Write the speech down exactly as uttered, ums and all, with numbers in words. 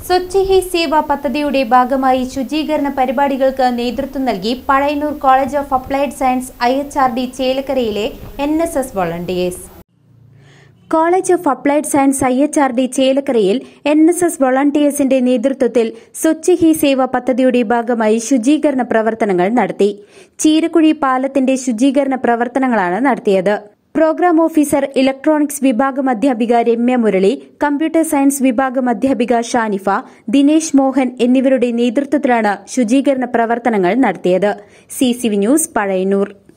സ്വച്ഛ് ഹി സേവ പദ്ധതിയുടെ ഭാഗമായി ശുചീകരണ പരിപാടികൾക്ക് നേതൃത്വം നൽകി Pazhayannur college of applied science I H R D ചേലക്കരയിലെ N S S volunteers. College of applied science I H R D ചേലക്കരയിൽ എൻ എസ് എസ് വോളണ്ടിയേഴ്സിന്റെ നേതൃത്വത്തിൽ സ്വച്ഛ് ഹി സേവ പദ്ധതിയുടെ ഭാഗമായി ശുചീകരണ പ്രവർത്തനങ്ങൾ നടത്തി. ചീരക്കുഴി പാലത്തിന്റെ ശുചീകരണ പ്രവർത്തനങ്ങളാണ് നടത്തിയത്. പ്രോഗ്രാം ഓഫീസർ ഇലക്ട്രോണിക്സ് വിഭാഗം അധ്യാപിക രമ്യ മുരളി, കമ്പ്യൂട്ടർ സയൻസ് വിഭാഗം അധ്യാപിക ഷാനിഫ, ദിനേശ് മോഹൻ എന്നിവരുടെ നേതൃത്വത്തിലാണ് ശുചീകരണ പ്രവർത്തനങ്ങൾ നടത്തിയത്. C C V news, Pazhayannur.